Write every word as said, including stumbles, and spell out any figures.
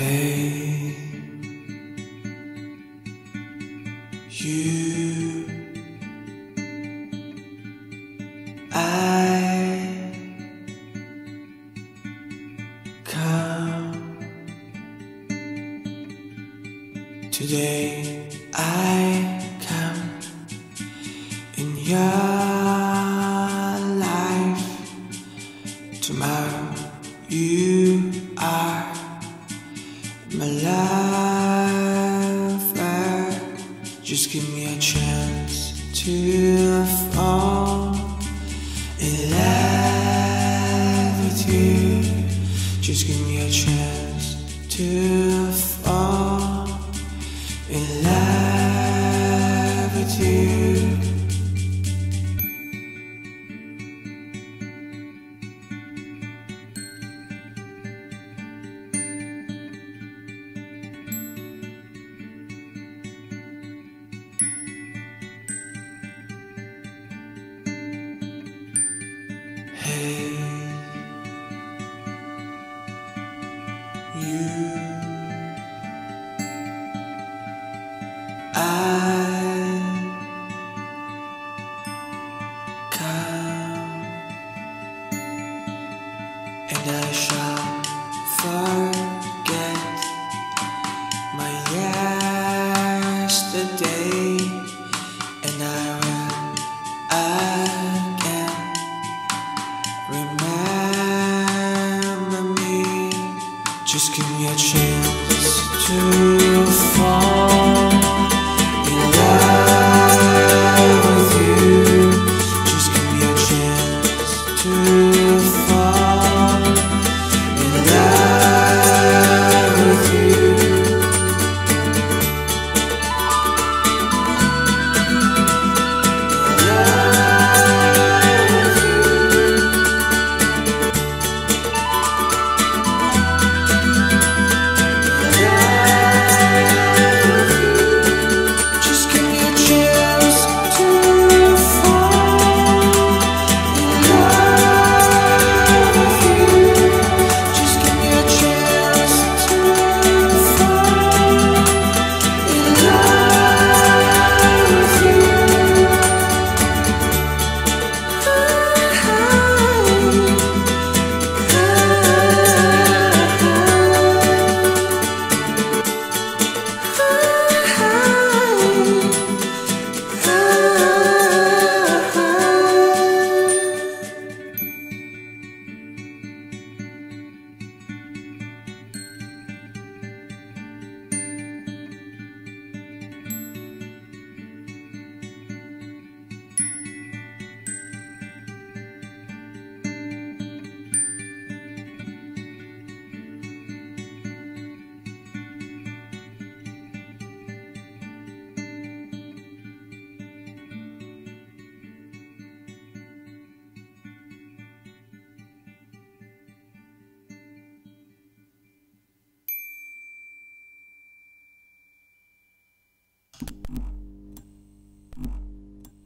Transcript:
Hey, you, I come today. I come in your life. Tomorrow you are my lover. Just give me a chance to fall in love with you. Just give me a chance to fall in love with you. Hey, you, I come, and I shall forget my yesterday, and I will again remember me. Just give me a chance to fall in love with you. Just give me a chance to fall in love with you. you